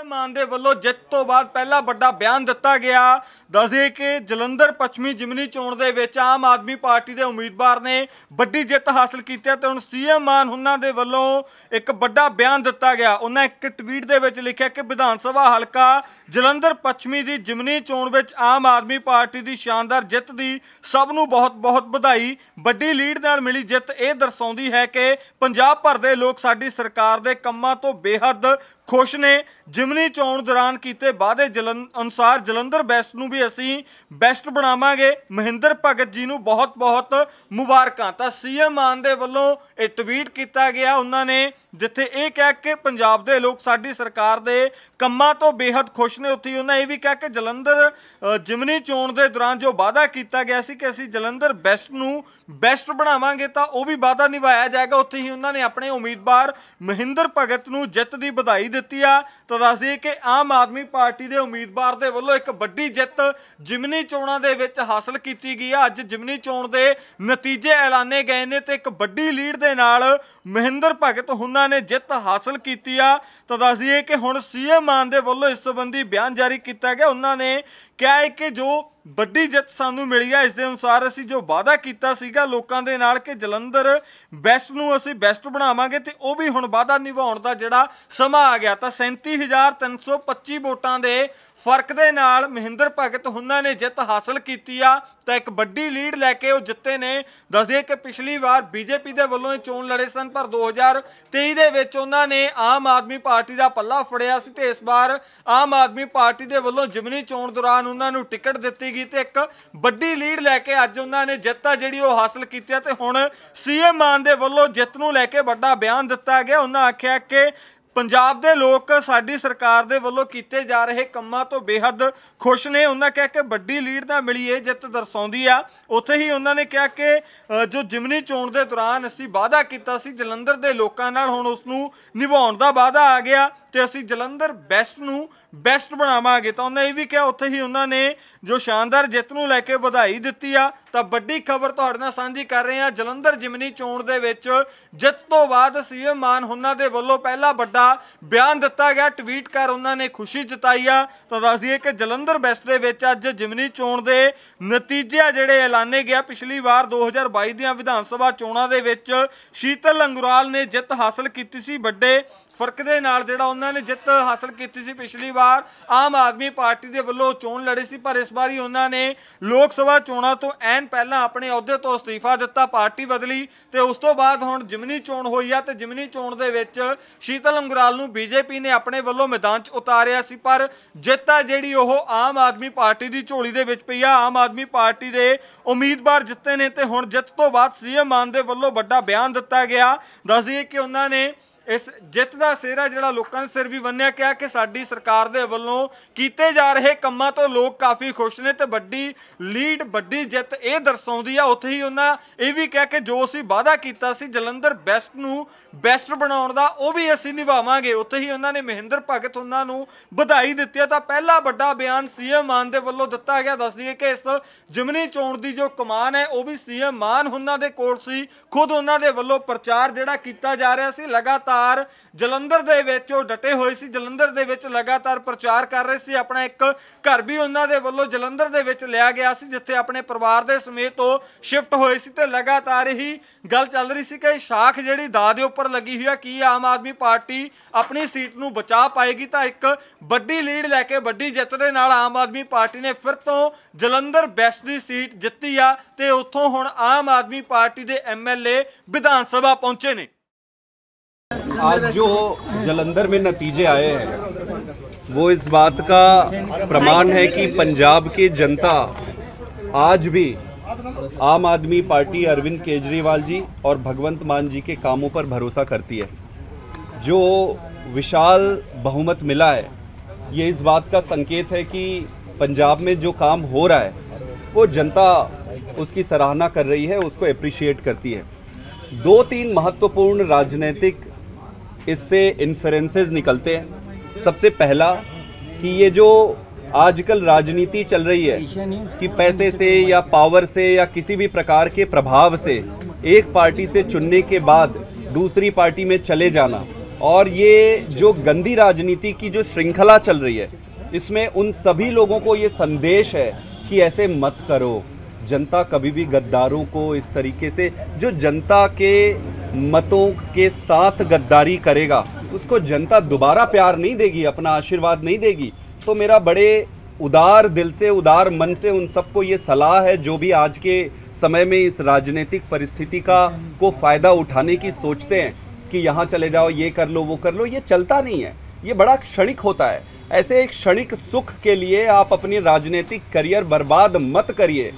CM मान दे वल्लों जित तो बाद पहला बड़ा बयान दिता गया। दस दे कि जलंधर पश्चिमी जिमनी चोण दे विच आम आदमी पार्टी के उम्मीदवार ने बड़ी जित हासिल की है। तो हुण सीएम मान हुणां दे वल्लों एक बड़ा बयान दिता गया। उन्हें एक ट्वीट दे विच लिखिया कि विधान सभा हलका जलंधर पश्चिमी की जिमनी चोण विच आम आदमी पार्टी की शानदार जित की सब नूं बहुत बहुत बधाई। बड़ी लीड नाल मिली जित यह दर्शाउंदी है कि पंजाब भर दे लोग साडी सरकार दे कम्मां तो बेहद खुश ने। जिमनी चोण दौरान कीते वादे अनुसार जलंधर वैस्ट नूं भी असीं बेस्ट बनावांगे। महिंदर भगत जी नूं बहुत बहुत मुबारकां। तां सीएम मान दे वल्लों ये ट्वीट किया गया। उन्होंने जिथे ये कहा कि पंजाब दे लोग साडी सरकार दे कम्मां तो बेहद खुश ने, उत्थे उन्होंने ये भी कहा कि जलंधर जिमनी चोण दे दौरान जो वादा किया गया सी कि असीं जलंधर वैस्ट नूं बेस्ट बनावांगे तां वो भी वादा निभाया जाएगा। उत्थे ही उन्होंने अपने उम्मीदवार महिंदर भगत नूं जित दी बधाई दित्ती आ। तो दस दईए कि आम आदमी पार्टी के उम्मीदवार दे वल्लों एक बड़ी जित जिमनी चोणां दे विच हासिल की गई है। अज जिमनी चोण दे नतीजे ऐलाने गए ने ते एक बड़ी लीड दे नाल महिंदर भगत हुणां ने जित हासिल की आ। तो दस दईए कि हुण सीएम मान दे वल्लों इस संबंधी बयान जारी किया गया। उन्होंने कहा है कि जो बड़ी जित सानू मिली है इस दे अनुसार असीं जो वादा किया सीगा लोकां दे नाल कि जलंधर वैस्ट नूं असीं बेस्ट बनावांगे ते वो भी हुण वादा निभाउण दा जिहड़ा समां आ गया। तां 37,325 वोटां दे फर्क दे नाल महिंदर भगत हुणां ने जित हासिल की आ। तो एक बड़ी लीड लैके वो जिते ने। दस दिए कि पिछली बार बीजेपी के वलों चोण लड़े सन पर 2023 दे विच उन्हां ने आम आदमी पार्टी का पल्ला फड़िया सी ते इस बार आम आदमी पार्टी के वलों जिमनी चोण दौरान उन्होंने टिकट दी गई तो एक बड़ी लीड लैके अज उन्होंने जित आ जिहड़ी वो हासिल की। तो हुण सीएम मान दे वलों जित नूं लैके बड़ा बयान दिता गया। उन्होंने आख्या कि पंजाब दे लोग साडी सरकार दे वल्लों कीते जा रहे कम्मां तो बेहद खुश ने। उन्होंने कहा कि बड़ी लीड नाल मिली ये जित दर्शाउंदी आ। उत्थे ही उन्होंने कहा कि जो जिमनी चोण दे दौरान असीं वादा कीता सी जलंधर दे लोकां नाल हुण उसनूं निभाउण दा वादा आ गया ते असीं जलंधर वैस्ट नूं बेस्ट बनावांगे। तो उन्होंने ये भी कहा उत्थे ही उन्होंने जो शानदार जित नूं लैके बधाई दित्ती आ। तो बड़ी खबर तुहाडे नाल साझी कर रहे हैं। जलंधर जिमनी चोण दे विच जित तो बाद सीएम मान हुणां दे वल्लों पहला बड़ा बयान दिता गया। ट्वीट कर उन्होंने खुशी जताई आ। तो दस दिए कि जलंधर वैस्ट दे विच अज जिमनी चोण दे नतीजे जिहड़े ऐलाने गया। पिछली बार 2022 दी विधान सभा चोणां दे विच शीतल लंगोराल ने जित हासिल की सी। बड़े फर्क दे नाल जिहड़ा उन्होंने जित हासिल की सी। पिछली बार आम आदमी पार्टी के वल्लों चोण लड़ी सी पर इस बारी उन्होंने लोक सभा चोणां तो ऐन पहला अपने अहुदे तो अस्तीफा दिता, पार्टी बदली तो उस तो बाद हुण जिमनी चोण होई आ। ते जिमनी चोण दे विच शीतल लंगोराल नूं बीजेपी ने अपने वल्लों मैदान च उतारिया सी पर जित आ जिहड़ी ओह आम आदमी पार्टी की झोली दे विच पई आ। आम आदमी पार्टी के उम्मीदवार जिते ने ते हुण जित तो बाद सीएम मान दे वल्लों बड़ा बयान दिता गया। दस दईए कि उन्होंने इस जित का सेहरा जिहड़ा लोकां दे सिर भी बन्निया, कहा कि साडी सरकार दे वल्लों कीते जा रहे कम्मां तो लोग काफ़ी खुश ने ते बड़ी लीड बड़ी जित यह दर्शाउंदी आ। उत्थे ही उन्हां ये भी कहा कि जो असीं वादा कीता सी जलंधर वैस्ट नूं बेस्ट बनाउण दा वो भी असीं निभावांगे। उत्थे ही उन्होंने महिंदर भगत उन्हां नूं बधाई दित्ती है। तां पहला बड़ा बयान सीएम मान दे वल्लों दिता गया। दस दईए कि इस जिमनी चोण दी जो कमान है वो भी सीएम मान हुणां दे कोल सी। खुद उन्हां दे वल्लों प्रचार जिहड़ा कीता जा रहा सी लगातार जलंधर दे विच डटे हुए सी। जलंधर दे विच लगातार प्रचार कर रहे सी। अपना एक घर भी उन्हां दे वल्लों जलंधर दे विच लिया गया सी जिथे अपने परिवार दे समेत वो शिफ्ट होए सी। ते लगातार ही गल चल रही सी कि शाख जिहड़ी दाऽ दे उपर लगी हुई है कि आम आदमी पार्टी अपनी सीट नूं बचा पाएगी। तो एक बड़ी लीड लैके बड़ी जित दे नाल आम आदमी पार्टी ने फिर तो जलंधर वैस्ट की सीट जित्ती आ ते उत्थों हुण आम आदमी पार्टी के MLA विधान सभा पहुंचे ने। आज जो जलंधर में नतीजे आए हैं वो इस बात का प्रमाण है कि पंजाब की जनता आज भी आम आदमी पार्टी अरविंद केजरीवाल जी और भगवंत मान जी के कामों पर भरोसा करती है। जो विशाल बहुमत मिला है ये इस बात का संकेत है कि पंजाब में जो काम हो रहा है वो जनता उसकी सराहना कर रही है, उसको एप्रिशिएट करती है। दो तीन महत्वपूर्ण राजनीतिक इससे इन्फ्रेंसेस निकलते हैं। सबसे पहला कि ये जो आजकल राजनीति चल रही है कि पैसे से या पावर से या किसी भी प्रकार के प्रभाव से एक पार्टी से चुनने के बाद दूसरी पार्टी में चले जाना और ये जो गंदी राजनीति की जो श्रृंखला चल रही है, इसमें उन सभी लोगों को ये संदेश है कि ऐसे मत करो। जनता कभी भी गद्दारों को इस तरीके से, जो जनता के मतों के साथ गद्दारी करेगा, उसको जनता दोबारा प्यार नहीं देगी, अपना आशीर्वाद नहीं देगी। तो मेरा बड़े उदार दिल से, उदार मन से उन सबको ये सलाह है, जो भी आज के समय में इस राजनीतिक परिस्थिति को फ़ायदा उठाने की सोचते हैं कि यहाँ चले जाओ, ये कर लो, वो कर लो, ये चलता नहीं है। ये बड़ा क्षणिक होता है। ऐसे एक क्षणिक सुख के लिए आप अपनी राजनीतिक करियर बर्बाद मत करिए।